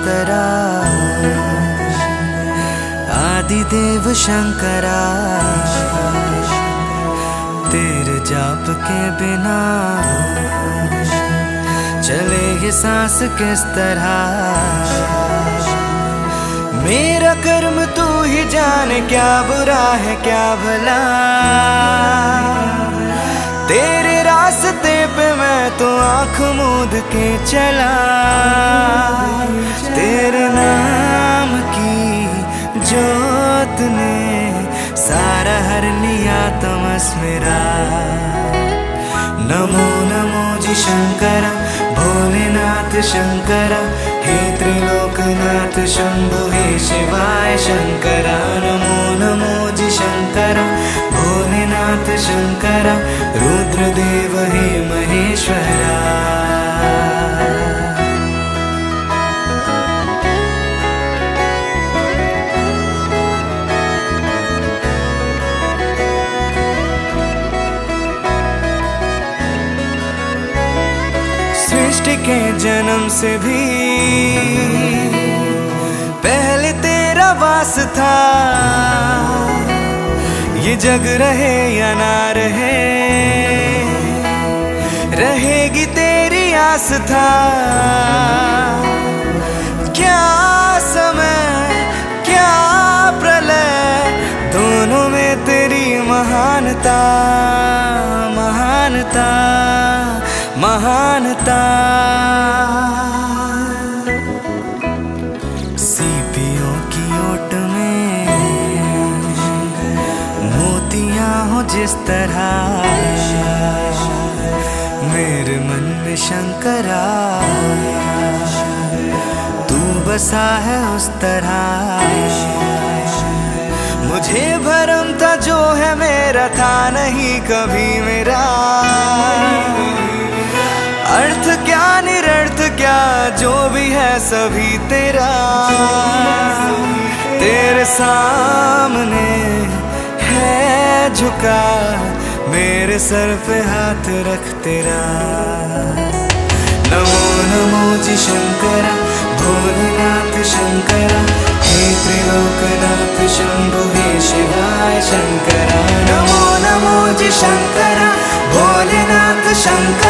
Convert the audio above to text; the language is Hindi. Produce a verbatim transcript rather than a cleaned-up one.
शंकरा, आदिदेव शंकरा, तेरे जाप के बिना चले ये सांस किस तरह। मेरा कर्म तू ही जाने, क्या बुरा है क्या भला, तेरे रास्ते पे मैं तो आँख मूंद के चला। तेरे नाम की जोत ने सारा हर लिया तमस मेरा। नमो नमो जी शंकरा, भोलेनाथ शंकरा, हे त्रिलोकनाथ शंभु हे शिवाय शंकरा। नमो नमो जी शंकरा, भोलेनाथ शंकरा, रुद्रदेव हे महेश्वरा। सृष्टि के जन्म से भी पहले तेरा वास था, ये जग रहे या ना रहे, रहेगी तेरी आस था। क्या समय क्या प्रलय, दोनों में तेरी महानता, महानता, महानता। सीपियों की ओट में मोतियां हो जिस तरह, मेरे मन में शंकरा तू बसा है उस तरह। मुझे भरम था जो है मेरा था नहीं कभी मेरा, अर्थ क्या निरर्थ क्या जो भी है सभी तेरा। तेरे सामने है झुका, मेरे सर पे हाथ रख तेरा। नमो नमो जी शंकरा, भोलेनाथ शंकरा, हे त्रिलोकनाथ शंभु हे शिवाय शंकरा। नमो नमो जी शंकरा, भोलेनाथ शंकरा,